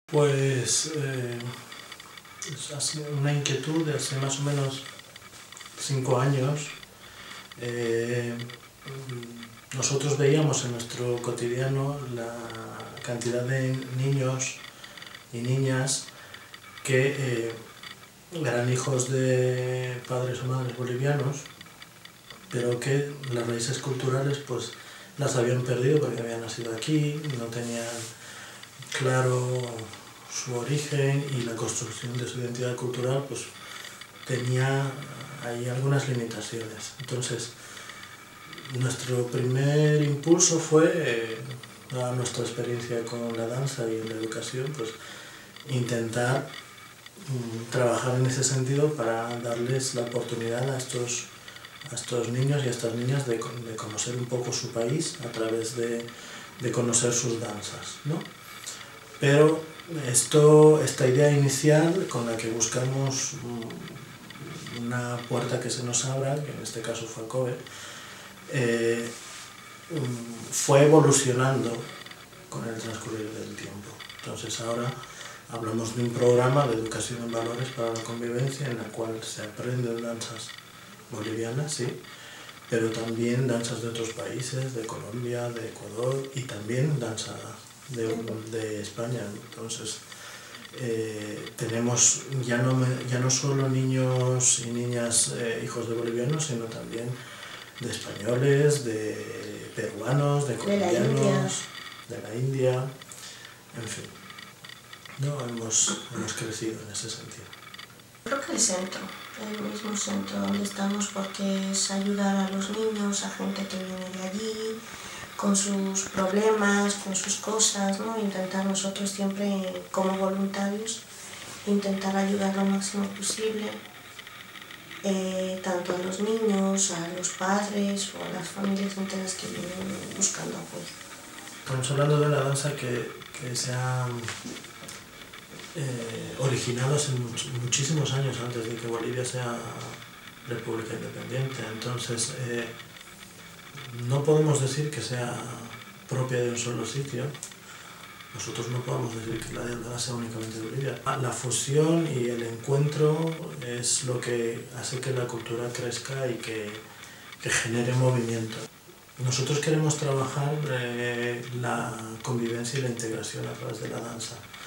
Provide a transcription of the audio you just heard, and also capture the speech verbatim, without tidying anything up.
Pues eh, ha sido una inquietud de hace más o menos cinco años. Eh, nosotros veíamos en nuestro cotidiano la cantidad de niños y niñas que eh, eran hijos de padres o madres bolivianos, pero que las raíces culturales pues las habían perdido porque habían nacido aquí, no tenían claro su origen y la construcción de su identidad cultural pues tenía ahí algunas limitaciones. Entonces, nuestro primer impulso fue, eh, dada nuestra experiencia con la danza y la educación, pues intentar mm, trabajar en ese sentido para darles la oportunidad a estos, a estos niños y a estas niñas de, de conocer un poco su país a través de, de conocer sus danzas, ¿no? Pero esto, esta idea inicial con la que buscamos una puerta que se nos abra, que en este caso fue Kobe, eh, fue evolucionando con el transcurrir del tiempo. Entonces ahora hablamos de un programa de educación en valores para la convivencia en la cual se aprenden danzas bolivianas, sí, pero también danzas de otros países, de Colombia, de Ecuador y también danza de, de España. Entonces eh, tenemos ya no, ya no solo niños y niñas eh, hijos de bolivianos, sino también de españoles, de peruanos, de colombianos, de la India, en fin. No, hemos, hemos crecido en ese sentido. Creo que el centro, el mismo centro donde estamos, porque es ayudar a los niños, a gente que viene de allí, con sus problemas, con sus cosas, ¿no? Intentar nosotros siempre, como voluntarios, intentar ayudar lo máximo posible, eh, tanto a los niños, a los padres o a las familias enteras que vienen buscando apoyo. Estamos hablando de una danza que, que se ha eh, originado hace much, muchísimos años antes de que Bolivia sea república independiente. Entonces, eh, no podemos decir que sea propia de un solo sitio. Nosotros no podemos decir que la danza sea únicamente de Bolivia. La fusión y el encuentro es lo que hace que la cultura crezca y que, que genere movimiento. Nosotros queremos trabajar eh, la convivencia y la integración a través de la danza.